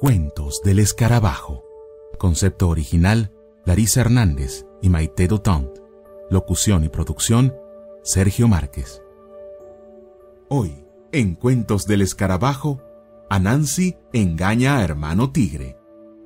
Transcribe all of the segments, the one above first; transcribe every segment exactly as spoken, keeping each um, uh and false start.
Cuentos del Escarabajo. Concepto original, Larisa Hernández y Maite Dotant. Locución y producción, Sergio Márquez. Hoy, en Cuentos del Escarabajo, Anansi engaña a hermano tigre.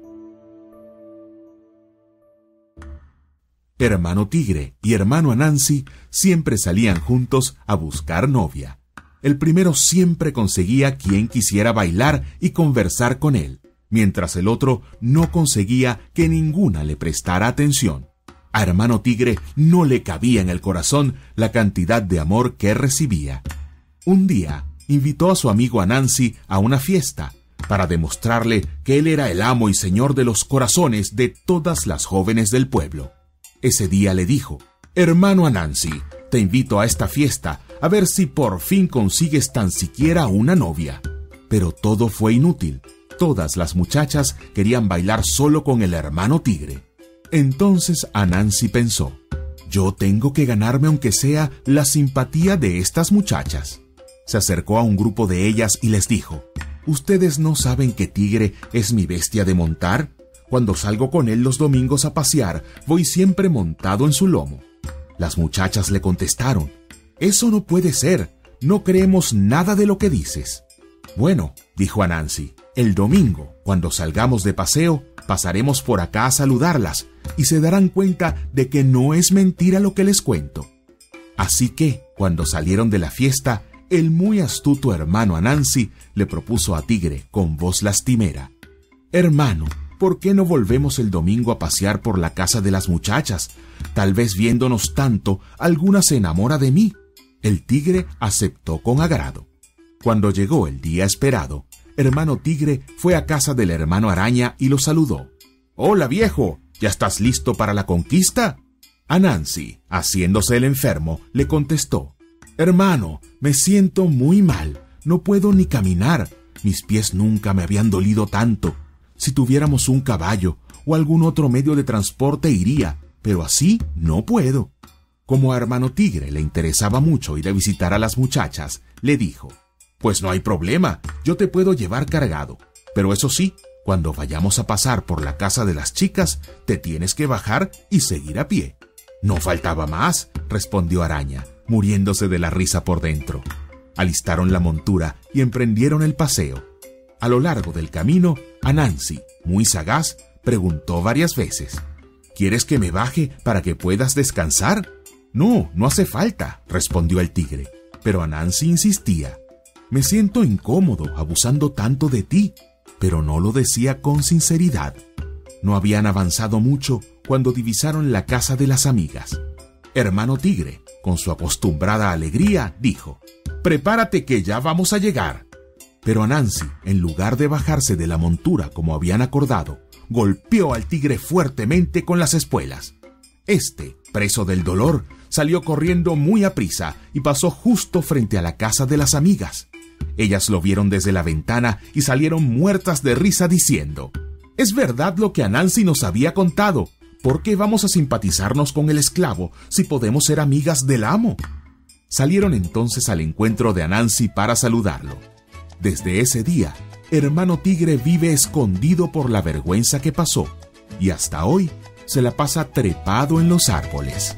Hermano tigre y hermano Anansi siempre salían juntos a buscar novia. El primero siempre conseguía quien quisiera bailar y conversar con él, mientras el otro no conseguía que ninguna le prestara atención. A hermano tigre no le cabía en el corazón la cantidad de amor que recibía. Un día invitó a su amigo Anansi a una fiesta para demostrarle que él era el amo y señor de los corazones de todas las jóvenes del pueblo. Ese día le dijo: «Hermano Anansi, te invito a esta fiesta a ver si por fin consigues tan siquiera una novia». Pero todo fue inútil. Todas las muchachas querían bailar solo con el hermano tigre. Entonces Anansi pensó: «Yo tengo que ganarme aunque sea la simpatía de estas muchachas». Se acercó a un grupo de ellas y les dijo: «¿Ustedes no saben que Tigre es mi bestia de montar? Cuando salgo con él los domingos a pasear, voy siempre montado en su lomo». Las muchachas le contestaron: «Eso no puede ser, no creemos nada de lo que dices». «Bueno», dijo Anansi, «el domingo, cuando salgamos de paseo, pasaremos por acá a saludarlas y se darán cuenta de que no es mentira lo que les cuento». Así que, cuando salieron de la fiesta, el muy astuto hermano Anansi le propuso a Tigre con voz lastimera: «Hermano, ¿por qué no volvemos el domingo a pasear por la casa de las muchachas? Tal vez viéndonos tanto, alguna se enamora de mí». El tigre aceptó con agrado. Cuando llegó el día esperado, hermano tigre fue a casa del hermano araña y lo saludó. «Hola, viejo, ¿ya estás listo para la conquista?» Anansi, haciéndose el enfermo, le contestó: «Hermano, me siento muy mal, no puedo ni caminar, mis pies nunca me habían dolido tanto. Si tuviéramos un caballo o algún otro medio de transporte iría, pero así no puedo». Como a hermano tigre le interesaba mucho ir a visitar a las muchachas, le dijo: «Pues no hay problema, yo te puedo llevar cargado, pero eso sí, cuando vayamos a pasar por la casa de las chicas, te tienes que bajar y seguir a pie». «No faltaba más», respondió Araña, muriéndose de la risa por dentro. Alistaron la montura y emprendieron el paseo. A lo largo del camino, Anansi, muy sagaz, preguntó varias veces: «¿Quieres que me baje para que puedas descansar?» «No, no hace falta», respondió el tigre. Pero Anansi insistía: «Me siento incómodo abusando tanto de ti», pero no lo decía con sinceridad. No habían avanzado mucho cuando divisaron la casa de las amigas. Hermano tigre, con su acostumbrada alegría, dijo: «Prepárate que ya vamos a llegar». Pero Anansi, en lugar de bajarse de la montura como habían acordado, golpeó al tigre fuertemente con las espuelas. Este, preso del dolor, salió corriendo muy aprisa y pasó justo frente a la casa de las amigas. Ellas lo vieron desde la ventana y salieron muertas de risa diciendo: «Es verdad lo que Anansi nos había contado. ¿Por qué vamos a simpatizarnos con el esclavo si podemos ser amigas del amo?» Salieron entonces al encuentro de Anansi para saludarlo. Desde ese día, hermano tigre vive escondido por la vergüenza que pasó y hasta hoy se la pasa trepado en los árboles.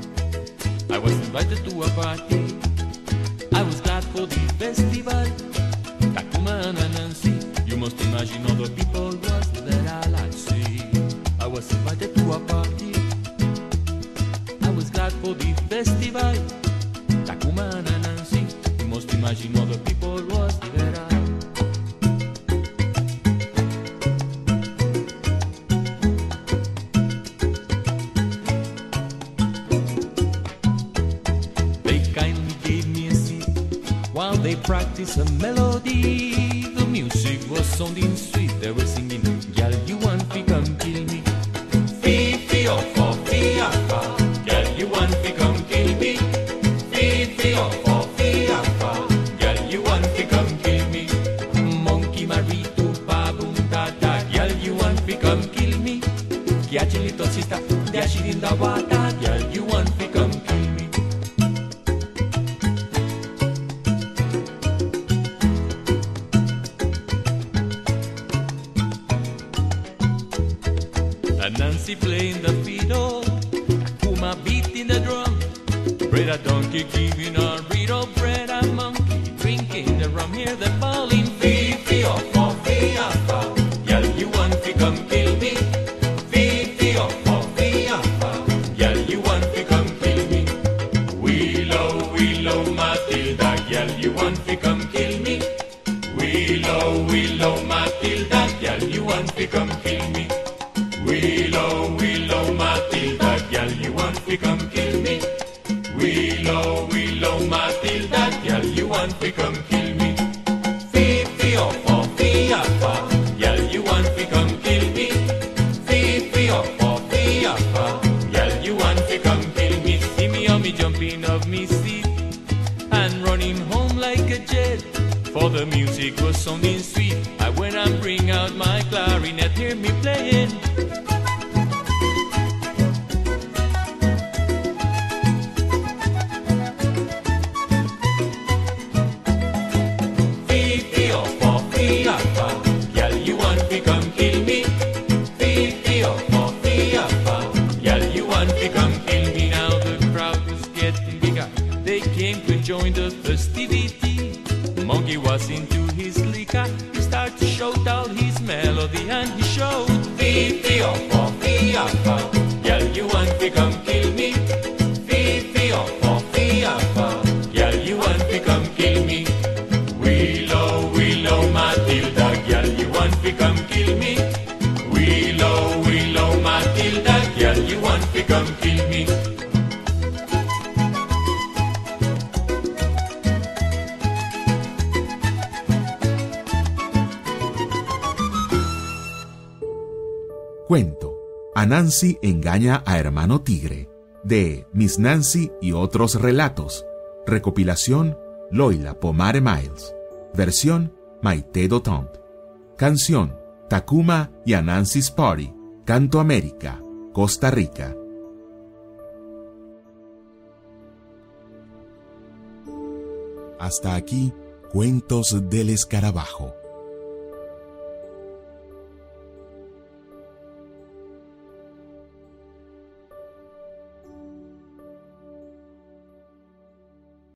I was invited to a party. I was glad for the festival. Takuma and Anansi, you must imagine all the people was that I like see. I was invited to a party. I was glad for the festival. Takuma and Anansi, you must imagine all the people was that I. While they practice a melody, the music was sounding sweet. They were singing, "Girl, you want to come kill me? Fee, fee, oh, oh, fee, ah, ah. Girl, you want to come kill me? Fee, fee, oh, oh, fee, ah, ah. Girl, you want to come kill me? Monkey married to baboon, da, da. Girl, you want to come kill me? Kiachilito sister, dashing in the water. Girl, you want to come kill me?" and Nancy playing the fiddle, Puma beating the drum, bread a donkey giving a burrito, bread a monkey drinking the rum. Hear them bawling, fee fee oh oh fee ah fa, y'all you want to come kill me? Fee fee oh oh fee ah fa, y'all you want to come kill me? Willow Willow Matilda, y'all you want to come kill me? Willow Willow Matilda, y'all you want to come kill me? Willow Willow Matilda, y'all you want to come kill me? Willow Willow Matilda, y'all you want to come kill me? Fee fee oh oh fee ah fa, y'all you want to come kill me? Fee fee oh oh fee ah fa, y'all you want to come kill me? See me on me jumping off me seat and running home like a jet, for the music was sounding sweet. I went and bring out my clarinet, hear me playing. Join the festivity. Monkey was into his liquor. He started to shout out his melody and he showed. Fee fee oh oh fee ah fa, y'all you want to come kill me? Fee fee oh oh fee ah fa, y'all you want to come kill me? Willow Willow Matilda, y'all you want to come kill me? Willow Willow Matilda, y'all you want to come kill me? Cuento: Anansi engaña a hermano tigre, de Miss Nancy y otros relatos. Recopilación: Loila Pomare Miles. Versión: Maite Dotant. Canción: Takuma y Anansi's Party. Canto América, Costa Rica. Hasta aquí, Cuentos del Escarabajo.